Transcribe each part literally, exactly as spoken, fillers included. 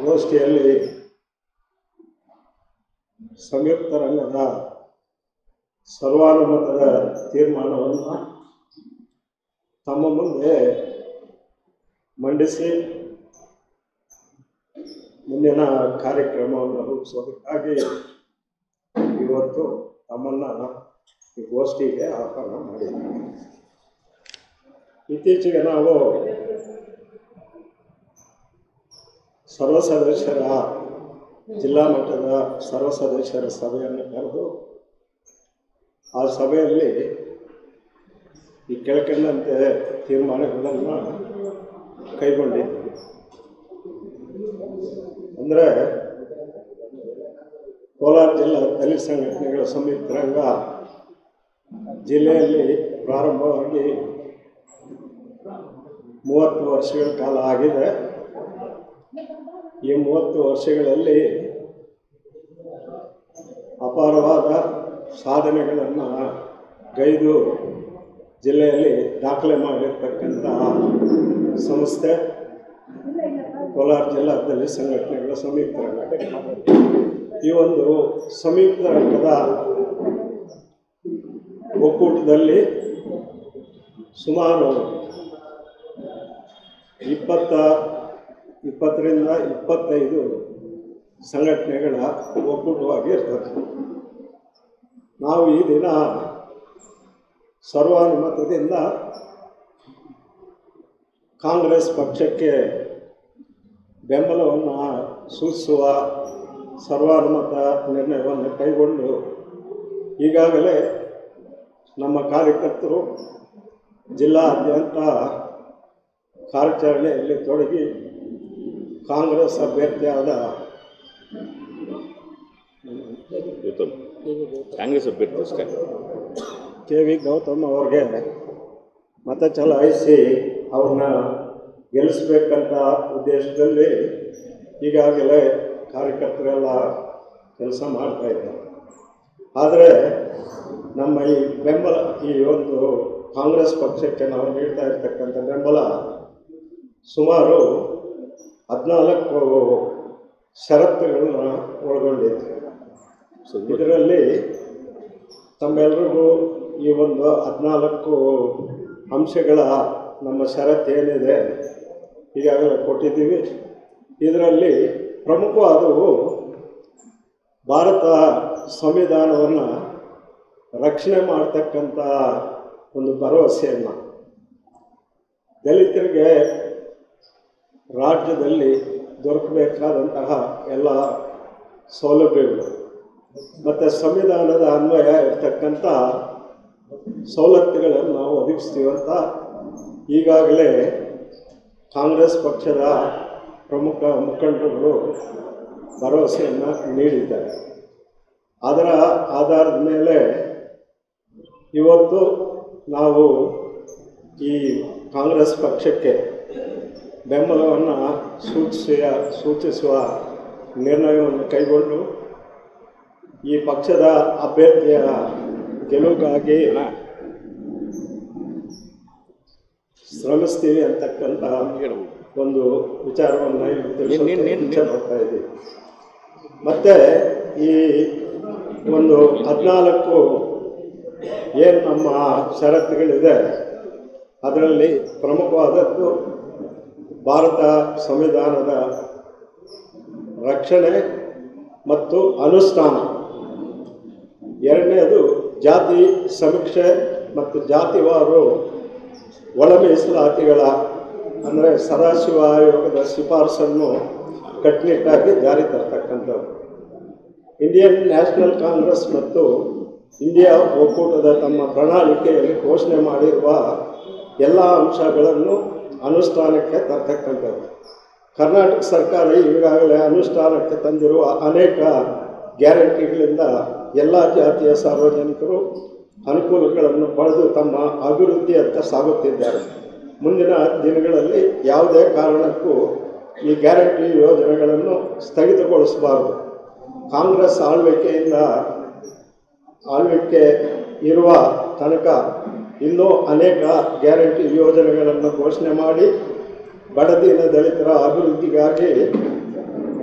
ಗೋಷ್ಠಿಯಲ್ಲಿ ಸಂಯುಕ್ತ ರಂಗದ ಸರ್ವಾನುಮತದ ತೀರ್ಮಾನವನ್ನು ತಮ್ಮ ಮುಂದೆ ಮಂಡಿಸಿ ಮುಂದಿನ ಕಾರ್ಯಕ್ರಮವನ್ನು ರೂಪಿಸೋದಕ್ಕಾಗಿ ಇವತ್ತು ತಮ್ಮನ್ನು ಈ ಗೋಷ್ಠಿಗೆ ಆಹ್ವಾನ ಮಾಡಿದ್ದೀವಿ. ಇತ್ತೀಚೆಗೆ ನಾವು ಸರ್ವ ಸದಸ್ಯರ ಜಿಲ್ಲಾ ಮಟ್ಟದ ಸರ್ವ ಸದಸ್ಯರ ಸಭೆಯನ್ನು ಕರೆದು ಆ ಸಭೆಯಲ್ಲಿ ಈ ಕೆಳಕಂಡಂತೆ ತೀರ್ಮಾನಗಳನ್ನು ಕೈಗೊಂಡಿದ್ದೀವಿ. ಅಂದರೆ ಕೋಲಾರ ಜಿಲ್ಲಾ ದಲಿತ ಸಂಘಟನೆಗಳ ಸಂಯುಕ್ತ ರಂಗ ಜಿಲ್ಲೆಯಲ್ಲಿ ಪ್ರಾರಂಭವಾಗಿ ಮೂವತ್ತು ವರ್ಷಗಳ ಕಾಲ ಆಗಿದೆ. ಈ ಮೂವತ್ತು ವರ್ಷಗಳಲ್ಲಿ ಅಪಾರವಾದ ಸಾಧನೆಗಳನ್ನು ಗೈದು ಜಿಲ್ಲೆಯಲ್ಲಿ ದಾಖಲೆ ಮಾಡಿರ್ತಕ್ಕಂಥ ಸಂಸ್ಥೆ ಕೋಲಾರ ಜಿಲ್ಲಾ ದಲಿತ ಸಂಘಟನೆಗಳ ಸಂಯುಕ್ತ ರಂಗ. ಈ ಒಂದು ಸಂಯುಕ್ತ ರಂಗದ ಒಕ್ಕೂಟದಲ್ಲಿ ಸುಮಾರು ಇಪ್ಪತ್ತ ಇಪ್ಪತ್ತರಿಂದ ಇಪ್ಪತ್ತೈದು ಸಂಘಟನೆಗಳ ಒಕ್ಕೂಟವಾಗಿ ಇರ್ತದೆ. ನಾವು ಈ ದಿನ ಸರ್ವಾನುಮತದಿಂದ ಕಾಂಗ್ರೆಸ್ ಪಕ್ಷಕ್ಕೆ ಬೆಂಬಲವನ್ನು ಸೂಚಿಸುವ ಸರ್ವಾನುಮತ ನಿರ್ಣಯವನ್ನು ಕೈಗೊಂಡು ಈಗಾಗಲೇ ನಮ್ಮ ಕಾರ್ಯಕರ್ತರು ಜಿಲ್ಲಾದ್ಯಂತ ಕಾರ್ಯಾಚರಣೆಯಲ್ಲಿ ತೊಡಗಿ ಕಾಂಗ್ರೆಸ್ ಅಭ್ಯರ್ಥಿಯಾದ ಕಾಂಗ್ರೆಸ್ ಅಭ್ಯರ್ಥಿ ಕೆ ವಿ ಗೌತಮ್ ಅವರಿಗೆ ಮತ ಚಲಾಯಿಸಿ ಅವ್ರನ್ನ ಗೆಲ್ಲಿಸ್ಬೇಕಂತ ಉದ್ದೇಶದಲ್ಲಿ ಈಗಾಗಲೇ ಕಾರ್ಯಕರ್ತರೆಲ್ಲ ಕೆಲಸ ಮಾಡ್ತಾಯಿದ್ದಾರೆ. ಆದರೆ ನಮ್ಮ ಈ ಬೆಂಬಲ, ಈ ಒಂದು ಕಾಂಗ್ರೆಸ್ ಪಕ್ಷಕ್ಕೆ ನಾವು ನೀಡ್ತಾ ಇರ್ತಕ್ಕಂಥ ಬೆಂಬಲ ಸುಮಾರು ಹದಿನಾಲ್ಕು ಷರತ್ತುಗಳನ್ನ ಒಳಗೊಂಡಿದೆ. ಇದರಲ್ಲಿ ತಮ್ಮೆಲ್ಲರಿಗೂ ಈ ಒಂದು ಹದಿನಾಲ್ಕು ಅಂಶಗಳ ನಮ್ಮ ಷರತ್ತು ಏನಿದೆ ಈಗಾಗಲೇ ಕೊಟ್ಟಿದ್ದೀವಿ. ಇದರಲ್ಲಿ ಪ್ರಮುಖವಾದವು ಭಾರತ ಸಂವಿಧಾನವನ್ನು ರಕ್ಷಣೆ ಮಾಡ್ತಕ್ಕಂಥ ಒಂದು ಭರವಸೆಯನ್ನು, ದಲಿತರಿಗೆ ರಾಜ್ಯದಲ್ಲಿ ದೊರಕಬೇಕಾದಂತಹ ಎಲ್ಲ ಸೌಲಭ್ಯಗಳು ಮತ್ತು ಸಂವಿಧಾನದ ಅನ್ವಯ ಇರ್ತಕ್ಕಂಥ ಸವಲತ್ತುಗಳನ್ನು ನಾವು ಒದಗಿಸ್ತೀವಂತ ಈಗಾಗಲೇ ಕಾಂಗ್ರೆಸ್ ಪಕ್ಷದ ಪ್ರಮುಖ ಮುಖಂಡರುಗಳು ಭರವಸೆಯನ್ನು ನೀಡಿದ್ದಾರೆ. ಅದರ ಆಧಾರದ ಮೇಲೆ ಇವತ್ತು ನಾವು ಈ ಕಾಂಗ್ರೆಸ್ ಪಕ್ಷಕ್ಕೆ ಬೆಂಬಲವನ್ನು ಸೂಚಿಸುವ ಸೂಚಿಸುವ ನಿರ್ಣಯವನ್ನು ಕೈಗೊಂಡು ಈ ಪಕ್ಷದ ಅಭ್ಯರ್ಥಿಯ ಗೆಲುವಿಗಾಗಿ ಶ್ರಮಿಸ್ತೀವಿ ಅಂತಕ್ಕಂಥ ಒಂದು ವಿಚಾರವನ್ನು ಇಚ್ಛೆ ಪಡ್ತಾ ಇದ್ದೀವಿ. ಮತ್ತು ಈ ಒಂದು ಹದಿನಾಲ್ಕು ಏನು ನಮ್ಮ ಷರತ್ತುಗಳಿದೆ ಅದರಲ್ಲಿ ಪ್ರಮುಖವಾದದ್ದು ಭಾರತ ಸಂವಿಧಾನದ ರಕ್ಷಣೆ ಮತ್ತು ಅನುಷ್ಠಾನ, ಎರಡನೇದು ಜಾತಿ ಸಮೀಕ್ಷೆ ಮತ್ತು ಜಾತಿವಾರು ಒಳ ಮೀಸಲಾತಿಗಳ ಅಂದರೆ ಸದಾಶಿವ ಆಯೋಗದ ಶಿಫಾರಸನ್ನು ಕಟ್ಟುನಿಟ್ಟಾಗಿ ಜಾರಿ ತರ್ತಕ್ಕಂಥದ್ದು, ಇಂಡಿಯನ್ ನ್ಯಾಷನಲ್ ಕಾಂಗ್ರೆಸ್ ಮತ್ತು ಇಂಡಿಯಾ ಒಕ್ಕೂಟದ ತಮ್ಮ ಪ್ರಣಾಳಿಕೆಯಲ್ಲಿ ಘೋಷಣೆ ಮಾಡಿರುವ ಎಲ್ಲ ಅಂಶಗಳನ್ನು ಅನುಷ್ಠಾನಕ್ಕೆ ತರ್ತಕ್ಕಂಥದ್ದು. ಕರ್ನಾಟಕ ಸರ್ಕಾರ ಈಗಾಗಲೇ ಅನುಷ್ಠಾನಕ್ಕೆ ತಂದಿರುವ ಅನೇಕ ಗ್ಯಾರಂಟಿಗಳಿಂದ ಎಲ್ಲ ಜಾತಿಯ ಸಾರ್ವಜನಿಕರು ಅನುಕೂಲಗಳನ್ನು ಪಡೆದು ತಮ್ಮ ಅಭಿವೃದ್ಧಿಯತ್ತ ಸಾಗುತ್ತಿದ್ದಾರೆ. ಮುಂದಿನ ದಿನಗಳಲ್ಲಿ ಯಾವುದೇ ಕಾರಣಕ್ಕೂ ಈ ಗ್ಯಾರಂಟಿ ಯೋಜನೆಗಳನ್ನು ಸ್ಥಗಿತಗೊಳಿಸಬಾರದು. ಕಾಂಗ್ರೆಸ್ ಆಳ್ವಿಕೆಯಿಂದ ಆಳ್ವಿಕೆ ಇರುವ ತನಕ ಇನ್ನೂ ಅನೇಕ ಗ್ಯಾರಂಟಿ ಯೋಜನೆಗಳನ್ನು ಘೋಷಣೆ ಮಾಡಿ ಬಡದಿನ ದಲಿತರ ಅಭಿವೃದ್ಧಿಗಾಗಿ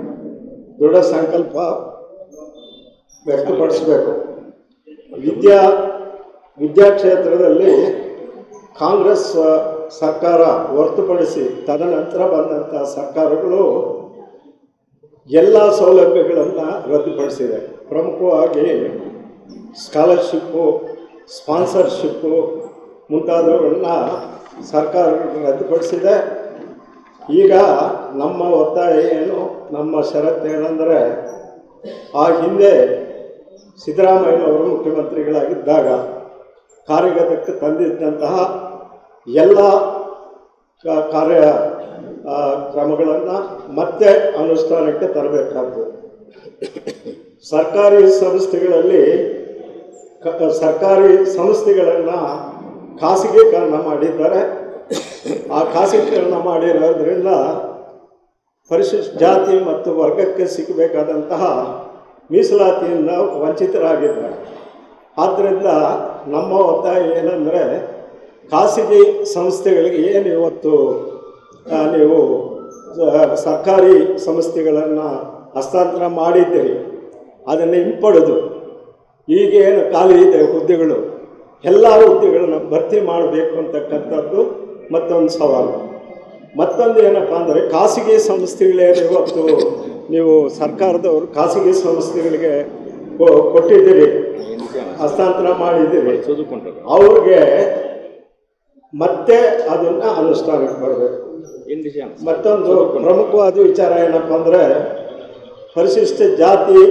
ದೃಢ ಸಂಕಲ್ಪ ವ್ಯಕ್ತಪಡಿಸಬೇಕು. ವಿದ್ಯಾ ವಿದ್ಯಾಕ್ಷೇತ್ರದಲ್ಲಿ ಕಾಂಗ್ರೆಸ್ ಸರ್ಕಾರ ಹೊರತುಪಡಿಸಿ ತದನಂತರ ಬಂದಂಥ ಸರ್ಕಾರಗಳು ಎಲ್ಲ ಸೌಲಭ್ಯಗಳನ್ನು ರದ್ದುಪಡಿಸಿದೆ. ಪ್ರಮುಖವಾಗಿ ಸ್ಕಾಲರ್ಶಿಪ್ಪು, ಸ್ಪಾನ್ಸರ್ಶಿಪ್ಪು ಮುಂತಾದವುಗಳನ್ನ ಸರ್ಕಾರಗಳು ರದ್ದುಪಡಿಸಿದೆ. ಈಗ ನಮ್ಮ ಒತ್ತಾಯ ಏನು, ನಮ್ಮ ಷರತ್ತು ಏನಂದರೆ, ಆ ಹಿಂದೆ ಸಿದ್ದರಾಮಯ್ಯನವರು ಮುಖ್ಯಮಂತ್ರಿಗಳಾಗಿದ್ದಾಗ ಕಾರ್ಯಗತಕ್ಕೆ ತಂದಿದ್ದಂತಹ ಎಲ್ಲ ಕಾರ್ಯ ಕ್ರಮಗಳನ್ನು ಮತ್ತೆ ಅನುಷ್ಠಾನಕ್ಕೆ ತರಬೇಕಾಗ್ತದೆ. ಸರ್ಕಾರಿ ಸಂಸ್ಥೆಗಳಲ್ಲಿ ಸರ್ಕಾರಿ ಸಂಸ್ಥೆಗಳನ್ನು ಖಾಸಗೀಕರಣ ಮಾಡಿದ್ದಾರೆ. ಆ ಖಾಸಗೀಕರಣ ಮಾಡಿರೋದ್ರಿಂದ ಪರಿಶಿಷ್ಟ ಜಾತಿ ಮತ್ತು ವರ್ಗಕ್ಕೆ ಸಿಗಬೇಕಾದಂತಹ ಮೀಸಲಾತಿಯಿಂದ ವಂಚಿತರಾಗಿದ್ದಾರೆ. ಆದ್ದರಿಂದ ನಮ್ಮ ಒತ್ತಾಯ ಏನಂದರೆ, ಖಾಸಗಿ ಸಂಸ್ಥೆಗಳಿಗೆ ಏನು ಇವತ್ತು ನೀವು ಸರ್ಕಾರಿ ಸಂಸ್ಥೆಗಳನ್ನು ಹಸ್ತಾಂತರ ಮಾಡಿದ್ದೀರಿ, ಅದನ್ನು ಹಿಂಪಡೆದು ಈಗೇನು ಖಾಲಿ ಇದೆ ಹುದ್ದೆಗಳು, ಎಲ್ಲ ಹುದ್ದೆಗಳನ್ನು ಭರ್ತಿ ಮಾಡಬೇಕು ಅಂತಕ್ಕಂಥದ್ದು ಮತ್ತೊಂದು ಸವಾಲು. ಮತ್ತೊಂದು ಏನಪ್ಪ ಅಂದರೆ, ಖಾಸಗಿ ಸಂಸ್ಥೆಗಳೇನು ಇವತ್ತು ನೀವು ಸರ್ಕಾರದವರು ಖಾಸಗಿ ಸಂಸ್ಥೆಗಳಿಗೆ ಕೊಟ್ಟಿದ್ದೀರಿ, ಹಸ್ತಾಂತರ ಮಾಡಿದ್ದೀರಿ, ಅವ್ರಿಗೆ ಮತ್ತೆ ಅದನ್ನು ಅನುಷ್ಠಾನಕ್ಕೆ ಬರಬೇಕು. ಮತ್ತೊಂದು ಪ್ರಮುಖವಾದ ವಿಚಾರ ಏನಪ್ಪ ಅಂದರೆ, ಪರಿಶಿಷ್ಟ ಜಾತಿ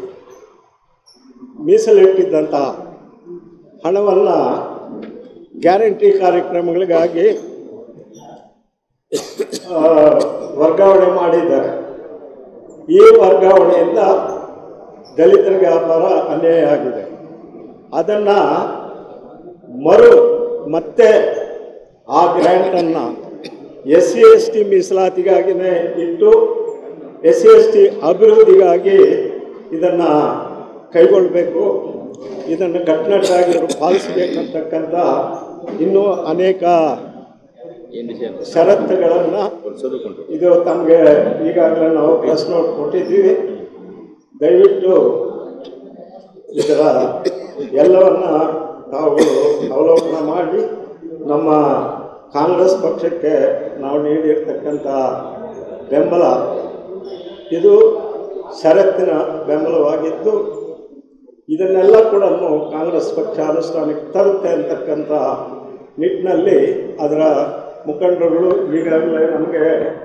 ಮೀಸಲಿಟ್ಟಿದ್ದಂತಹ ಹಣವನ್ನು ಗ್ಯಾರಂಟಿ ಕಾರ್ಯಕ್ರಮಗಳಿಗಾಗಿ ವರ್ಗಾವಣೆ ಮಾಡಿದ್ದಾರೆ. ಈ ವರ್ಗಾವಣೆಯಿಂದ ದಲಿತರಿಗೆ ಅಪಾರ ಅನ್ಯಾಯ ಆಗಿದೆ. ಅದನ್ನು ಮರು ಮತ್ತೆ ಆ ಗ್ರ್ಯಾಂಟನ್ನು ಎಸ್ ಸಿ ಎಸ್ ಟಿ ಮೀಸಲಾತಿಗಾಗಿಯೇ ಇಟ್ಟು ಎಸ್ ಸಿ ಎಸ್ ಟಿ ಅಭಿವೃದ್ಧಿಗಾಗಿ ಇದನ್ನು ಕೈಗೊಳ್ಳಬೇಕು. ಇದನ್ನು ಕಟ್ಟುನಿಟ್ಟಾಗಿ ಪಾಲಿಸಬೇಕಂತಕ್ಕಂಥ ಇನ್ನೂ ಅನೇಕ ಷರತ್ತುಗಳನ್ನು ಇದು ತಮಗೆ ಈಗಾಗಲೇ ನಾವು ಪ್ರೆಸ್ ನೋಟ್ ಕೊಟ್ಟಿದ್ದೀವಿ. ದಯವಿಟ್ಟು ಇದರ ಎಲ್ಲವನ್ನ ತಾವು ಅವಲೋಕನ ಮಾಡಿ ನಮ್ಮ ಕಾಂಗ್ರೆಸ್ ಪಕ್ಷಕ್ಕೆ ನಾವು ನೀಡಿರ್ತಕ್ಕಂಥ ಬೆಂಬಲ ಇದು ಷರತ್ತಿನ ಬೆಂಬಲವಾಗಿದ್ದು, ಇದನ್ನೆಲ್ಲ ಕೂಡ ಕಾಂಗ್ರೆಸ್ ಪಕ್ಷ ಅನುಷ್ಠಾನಕ್ಕೆ ತರುತ್ತೆ ಅಂತಕ್ಕಂಥ ನಿಟ್ಟಿನಲ್ಲಿ ಅದರ ಮುಖಂಡರುಗಳು ಈಗಾಗಲೇ ನಮಗೆ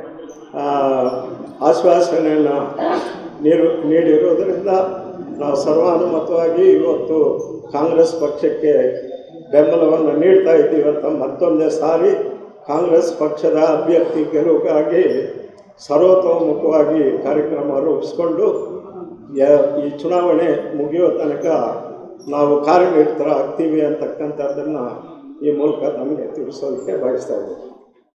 ಆಶ್ವಾಸನೆಯನ್ನು ನೀರು ನೀಡಿರುವುದರಿಂದ ನಾವು ಸರ್ವಾನುಮತವಾಗಿ ಇವತ್ತು ಕಾಂಗ್ರೆಸ್ ಪಕ್ಷಕ್ಕೆ ಬೆಂಬಲವನ್ನು ನೀಡ್ತಾ ಇದ್ದೀವಿ ಅಂತ ಮತ್ತೊಂದೇ ಸಾರಿ ಕಾಂಗ್ರೆಸ್ ಪಕ್ಷದ ಅಭ್ಯರ್ಥಿ ಗೆಲುವಿಗಾಗಿ ಸರ್ವತೋಮುಖವಾಗಿ ಕಾರ್ಯಕ್ರಮ ರೂಪಿಸ್ಕೊಂಡು ಈ ಚುನಾವಣೆ ಮುಗಿಯೋ ತನಕ ನಾವು ಕಾರ್ಯನಿರತರಾಗ್ತೀವಿ ಅಂತಕ್ಕಂಥದ್ದನ್ನು ಈ ಮೂಲಕ ನಮಗೆ ತಿಳಿಸೋದಕ್ಕೆ ಬಯಸ್ತಾ ಇದ್ದೀವಿ.